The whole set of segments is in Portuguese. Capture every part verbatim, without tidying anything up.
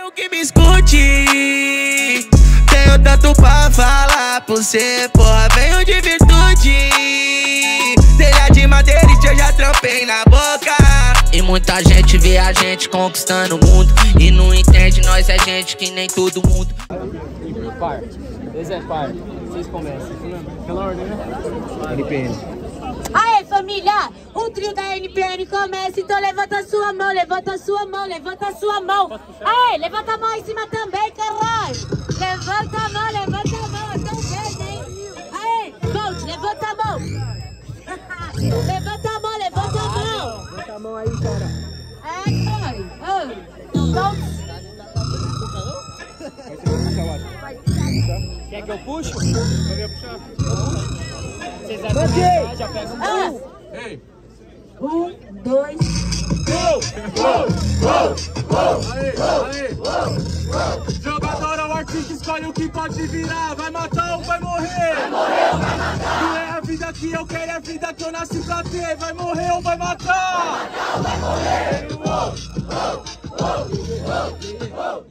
Quero que me escute. Tenho tanto pra falar pra você, porra, venho de virtude. Telha de madeira e eu já trampei na boca. E muita gente vê a gente conquistando o mundo e não entende, nós é gente que nem todo mundo. Par, esse é par, vocês começam. Pela ordem, né? N P N. Aê, família! O trio da N P N começa, então levanta a sua mão, levanta a sua mão, levanta a sua mão. Aê, levanta a mão em cima também, caralho! Levanta a mão, levanta a mão, tão verde, hein? Aê, volte, levanta a mão! Levanta a mão, levanta a mão! Levanta a mão aí, cara. É, foi! Volte! Quer que eu puxo? Vocês já, já pegam um. Ah. Um, dois... Gol! Gol! Gol! Gol! Aê! Aê! Jogador é o artista, escolhe o que pode virar. Vai matar ou vai morrer? Vai morrer ou vai matar? Não é a vida que eu quero, é a vida que eu nasci pra ter. Vai morrer ou vai matar? Vai matar ou vai morrer? Gol! Gol! Gol! Gol!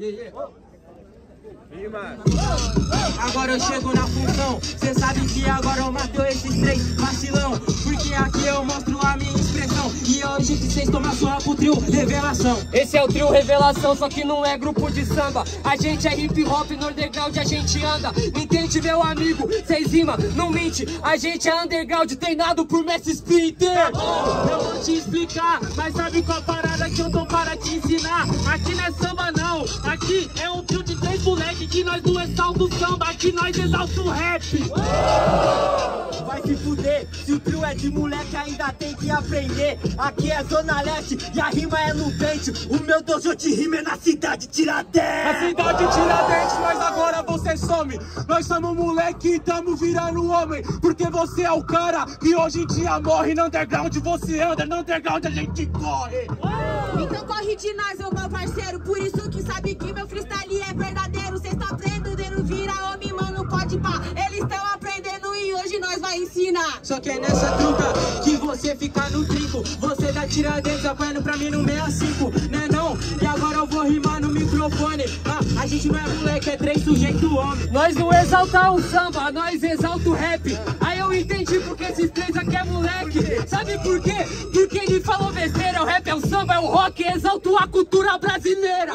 Agora eu chego na função, cê sabe que agora eu mato esses três vacilão. Porque aqui eu mostro a minha expressão. E hoje que cês tomam sua pro trio Revelação. Esse é o trio Revelação, só que não é grupo de samba. A gente é hip hop, no underground a gente anda. Me entende, meu amigo? Cês rima, não mente. A gente é underground, treinado por Mestre Splinter. Eu vou te explicar, mas sabe qual a parada que eu tô para te ensinar? Aqui não é samba não, aqui é um trio de três moleque que nós não exalta o samba, aqui nós exalta o rap. Vai se fuder, se o trio é de moleque ainda tem que aprender. Aqui é Zona Leste e a rima é no pente. O meu dojo de rima é na cidade Tiradentes. Na cidade Tiradentes, mas agora você some. Nós somos moleque e tamo virando homem. Porque você é o cara que hoje em dia morre. No underground você anda, no underground a gente corre. Então corre de nós, meu parceiro. Por isso que sabe que meu freestyle é verdadeiro. Cês tá aprendendo, vira homem, mano, pode pá. Eles estão aprendendo e hoje nós vai ensinar. Só que é nessa truta que você fica no trinco. Você dá Tiradentes apanhando pra mim no sessenta e cinco, né não? E agora eu vou rimar no microfone. Ah, a gente não é moleque, é três sujeitos homem. Nós não exalta o samba, nós exalta o rap. Aí eu entendi porque esses três aqui é moleque. Sabe por quê? Porque ele falou besteira. O rap é o samba, é o rock, exalta a cultura brasileira.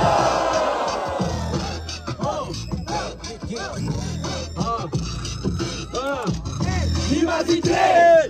Rimas em três!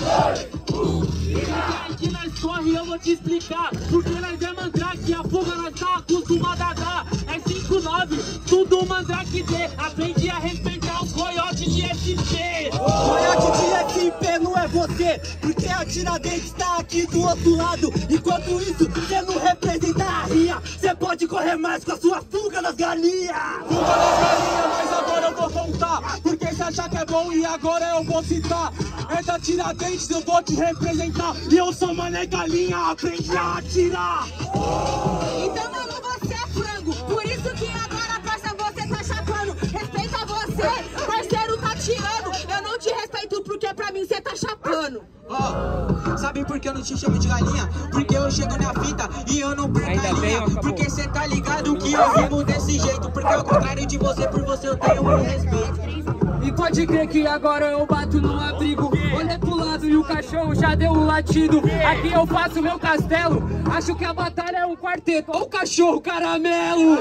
Aqui nós corre, eu vou te explicar. Porque nós é mandrake, a fuga nós tá acostumado a dar. É cinco nove, tudo mandrake D. Aprendi a respeitar os coiotes de S P. Coiote de S P não é você, porque a Tiradentes tá aqui do outro lado. Enquanto isso, você não representa a ria. Você pode correr mais com a sua fuga nas galinhas. Fuga nas galinhas, mas agora eu vou contar. Porque se achar que é bom e agora eu vou citar. É da Tiradentes, eu vou te representar. E eu sou mané galinha, aprendi a atirar. Então, mano, você é frango. Por isso que agora, parça, você tá chapando. Respeita você, parceiro tá tirando. Eu não te respeito porque pra mim você tá chapando. Ó, oh, sabe por que eu não te chamo de galinha? Porque eu chego na fita e eu não perco a linha. Porque cê tá ligado que eu vivo desse jeito. Porque ao contrário de você, por você eu tenho um respeito. E pode crer que agora eu bato no abrigo. Olhei pro lado e o cachorro já deu um latido. Aqui eu faço meu castelo. Acho que a batalha é um quarteto. Ó o cachorro caramelo.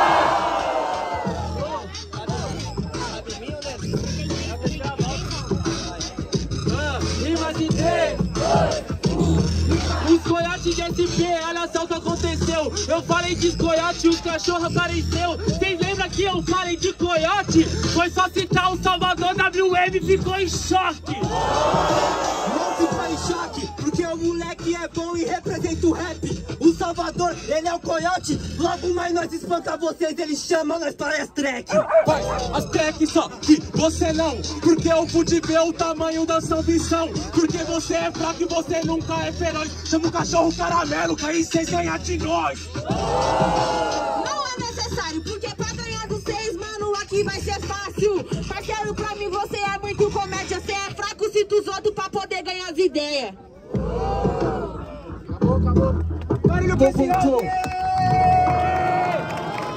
Rimas em três! Os coiotes de S P, olha só o que aconteceu. Eu falei de coiote e os cachorros apareceu. Vocês lembram que eu falei de coiote? Foi só citar o Salvador, W M ficou em choque. Não ficou em choque, porque o moleque é bom e representa o rap. O Salvador, ele é o coiote. Logo mais nós espanta vocês, ele chama nós para as track. Vai, as track só que você não. Porque eu pude ver o tamanho da sua ambição. Porque você é fraco e você nunca é feroz. Chama o cachorro caramelo, que aí cês ganham de nós. Não é necessário, porque pra ganhar dos seis, mano, aqui vai ser fácil. Parceiro, pra mim você é muito comédia. Você é fraco, cita os outros pra poder ganhar as ideias. Acabou, acabou. Barulho pra esse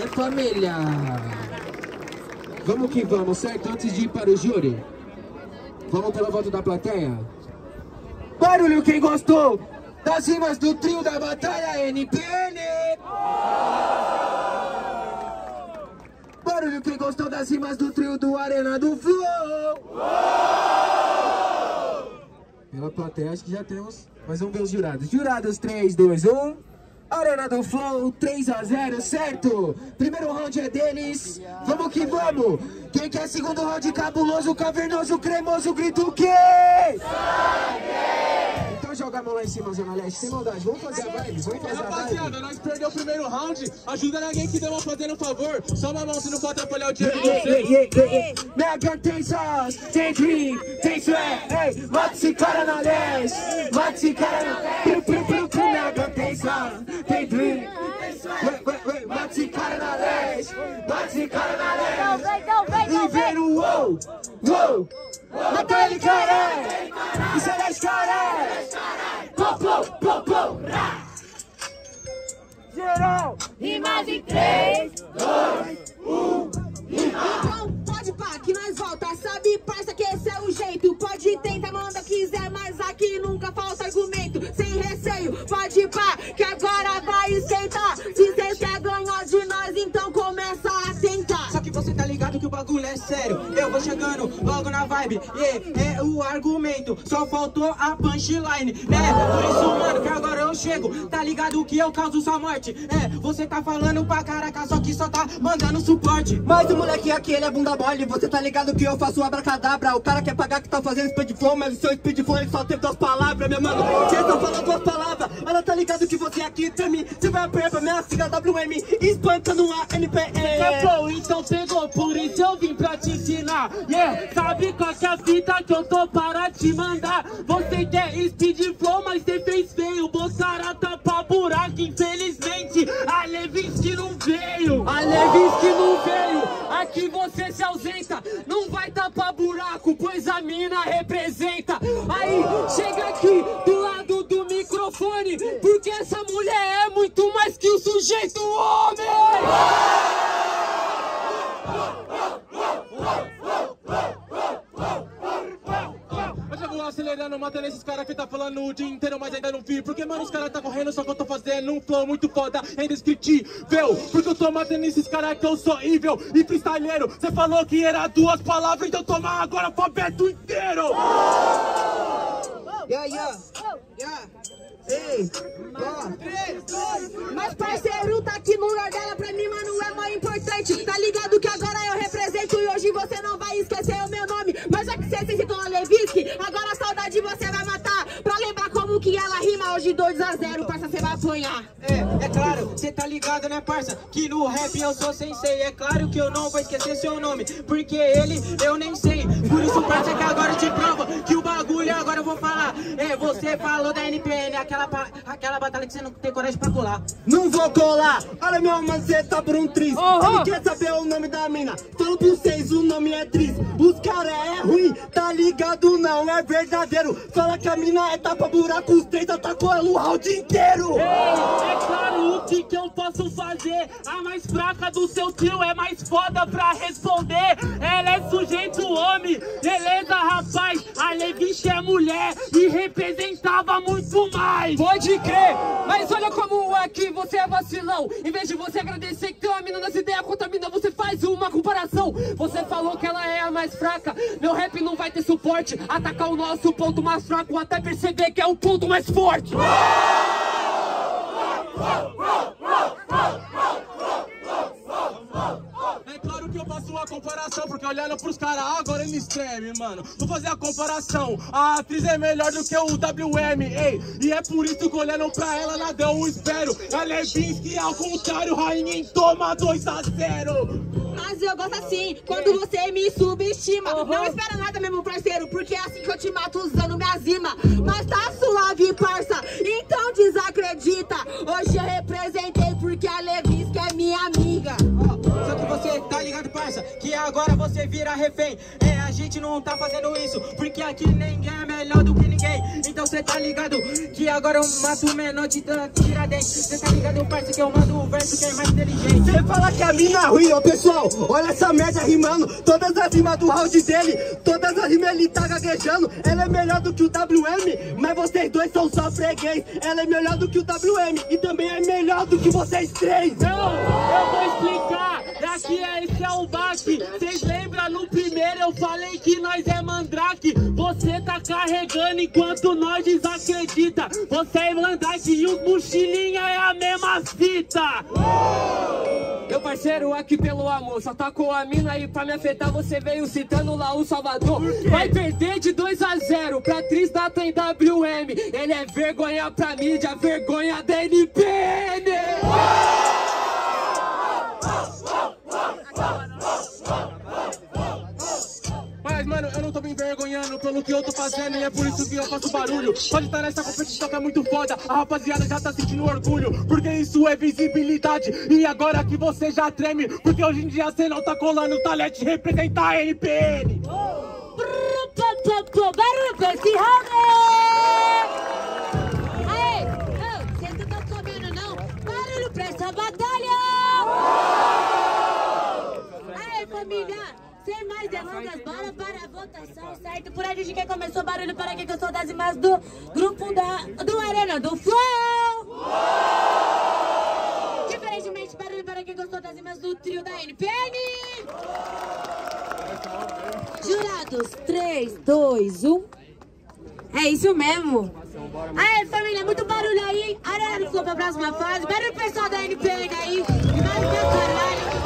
família. Vamos que vamos, certo? Antes de ir para o júri, vamos pela volta da plateia. Barulho quem gostou das rimas do trio da batalha N P N. Barulho quem gostou das rimas do trio do Arena do Flow. Pela plateia acho que já temos, mas vamos ver os jurados. Jurados, três, dois, um. Arena do Flow, três a zero, certo? Primeiro round é deles, vamos que vamos! Quem quer segundo round cabuloso, cavernoso, cremoso, grita o quê? Sangue! Então joga a mão lá em cima, Zona Leste, sem maldade, vamos fazer a vibe, vamos fazer a vibe. Rapaziada, nós perdemos o primeiro round, ajuda alguém que deu uma fazendo um favor, só uma mão se não for atrapalhar o dia de vocês. Mega tem sauce, tem drink, tem sweat, ei, mata esse cara na leste, mata esse cara na leste, Mega tem sauce, tem drink, tem sweat, mata esse cara na leste, mata esse cara na leste, e vem no uou, uou, mata ele caralho, e celeste caralho, pô, pô, pô, pô, geral, Rimas em três, dois, um, então pode pá, que nós volta. Sabe, parça, que esse é o jeito. Pode tentar, manda quiser, mas aqui nunca falta argumento. Sem receio, pode pá, que agora vai esquentar. Se cê quer ganhar de nós, então começa a tentar. Só que você tá ligado que o bagulho é sério. Eu vou chegando logo na vibe, e é o argumento. Só faltou a punchline, né? Por isso, mano, que agora eu chego. Tá ligado que eu causo sua morte. É, você tá falando pra caraca, só que só tá mandando suporte. Mas o moleque aqui, ele é bunda mole. Você tá ligado que eu faço abracadabra. O cara quer pagar que tá fazendo speed flow, mas o seu speed flow ele só tem duas palavras, meu mano. Você tá falando duas palavras. Ela tá ligado que você aqui pra mim. Você vai apanhar pra minha sigla W M, espantando a N P N. É flow, então pegou, por isso eu vim pra te ensinar. Yeah, sabe qual que é a fita que eu tô para te mandar? Você quer speed flow, mas você fez feio. Botar tapa buraco, infelizmente a Levinsky não veio. A Levinsky não veio. Aqui você se ausenta, não vai tapar buraco, pois a mina representa. Aí, chega aqui do lado do microfone, porque essa mulher é muito mais que o sujeito homem. Mas eu vou acelerando, matando esses caras que tá falando o dia inteiro, mas ainda não vi. Porque, mano, os caras tá correndo, só que eu tô fazendo um flow muito foda, indescritível. Porque eu tô matando esses caras que eu sou evil e freestyleiro. Você falou que era duas palavras, então toma agora o alfabeto inteiro. Yeah, yeah, yeah. Ei, ó. Mas parceiro, tá aqui no lugar dela, pra mim, mano, é mais importante. Tá ligado que agora eu represento e hoje você não vai esquecer o meu nome. Mas já que você se citou a Levinsky, agora a saudade você vai matar. Pra lembrar como que ela rima hoje dois a zero, parça, você vai apanhar. É, é claro, você tá ligado, né, parça? Que no rap eu sou sensei. É claro que eu não vou esquecer seu nome, porque ele eu nem sei. Por isso, parça, que agora eu te provo que o bagulho agora eu vou falar. É, você falou da N P N, aquela, aquela batalha que você não tem coragem pra colar. Não vou colar, olha meu mano, cê tá por um triz. Uhum. Ele quer saber o nome da mina, falo pra vocês, o nome é Tris. Os cara é ruim, tá ligado, não é verdadeiro. Fala que a mina é tapa buraco, os três atacou ela o round inteiro. Ei, é claro, o que que eu posso fazer? A mais fraca do seu trio é mais foda pra responder. Ela é sujeito homem, beleza, rapaz? A Levinsky é mulher e representava muito mais. Pode crer, mas olha como é que você é vacilão. Em vez de você agradecer que tem uma mina nas ideias contra a mina, você faz uma comparação. Você falou que ela é a mais fraca, meu rap não vai ter suporte. Atacar o nosso ponto mais fraco até perceber que é o ponto mais forte. É claro que eu faço a comparação, porque olhando pros caras agora eles tremem, mano. Vou fazer a comparação, a atriz é melhor do que o W M, ei. E é por isso que olhando pra ela nada eu espero. A Levinsky ao contrário, rainha em toma dois a zero. Mas eu gosto assim, quando você me subestima. Uhum. Não espera nada mesmo, parceiro, porque é assim que eu te mato usando minha zima. Mas tá suave, parça, então desacredita. Hoje eu representei porque a Levinsky é minha amiga. Só que você tá ligado, parça, pensa que agora você vira refém. É, a gente não tá fazendo isso, porque aqui ninguém é melhor do que ninguém. Então cê tá ligado que agora eu mato o menor de Tiradentes. Cê tá ligado, parceiro, que eu mando o verso que é mais inteligente. Cê fala que a mina é ruim, ô pessoal, olha essa merda rimando. Todas as rimas do round dele, todas as rimas ele tá gaguejando. Ela é melhor do que o W M, mas vocês dois são só freguês. Ela é melhor do que o W M e também é melhor do que vocês três. Não, eu vou explicar. Aqui é, esse é o baque. Vocês lembram no primeiro eu falei que nós é mandrake. Você tá carregando enquanto nós desacredita. Você é mandrake e o mochilinha é a mesma fita. Meu parceiro, aqui pelo amor, só tacou a mina aí pra me afetar. Você veio citando lá o Salvador. Vai perder de dois a zero pra Tris da Tem W M. Ele é vergonha pra mídia, vergonha da N P N. Mas, mano, eu não tô me envergonhando pelo que eu tô fazendo e é por isso que eu faço barulho. Pode estar nessa competição que é muito foda, a rapaziada já tá sentindo orgulho, porque isso é visibilidade. E agora que você já treme, porque hoje em dia você não tá colando o talete representar a N P N. Barulho pra esse round! Aê, vocês não estão comendo não? Barulho pra essa batalha! Aê, família! Sem mais delongas, bora para a votação, certo? Por aí a gente quer começou barulho para quem gostou das imagens do grupo da, do Arena do Flow! Diferentemente, barulho para quem gostou das imagens do trio da N P N! Jurados, três, dois, um. É isso mesmo. Aê, família, muito barulho aí. Arena do Flow pra próxima fase. Barulho pessoal da N P N aí. E vai pra caralho.